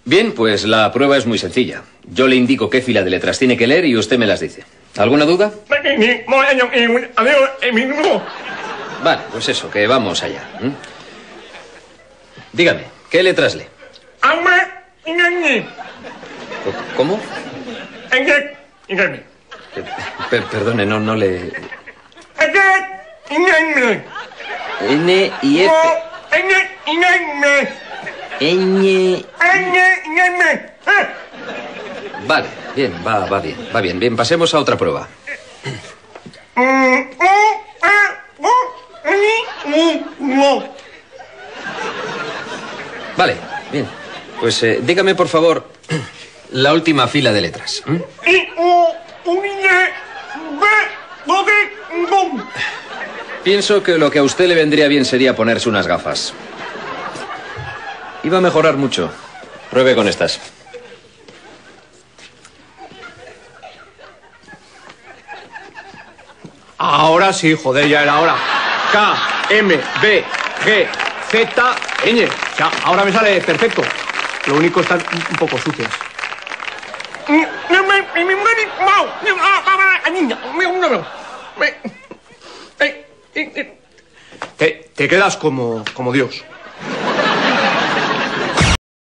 Bien, pues la prueba es muy sencilla. Yo le indico qué fila de letras tiene que leer y usted me las dice. ¿Alguna duda? Vale, pues eso, que vamos allá. Dígame, ¿qué letras lee? ¿Cómo? Perdone, no le... N y F... Vale, bien, va bien, va bien. Bien, pasemos a otra prueba. Vale, bien. Pues dígame, por favor, la última fila de letras. Pienso que lo que a usted le vendría bien sería ponerse unas gafas. Iba a mejorar mucho. Pruebe con estas. Ahora sí, joder, ya era hora. K, M, B, G, Z, Ñ. O sea, ahora me sale perfecto. Lo único están un poco sucias. Te quedas como Dios.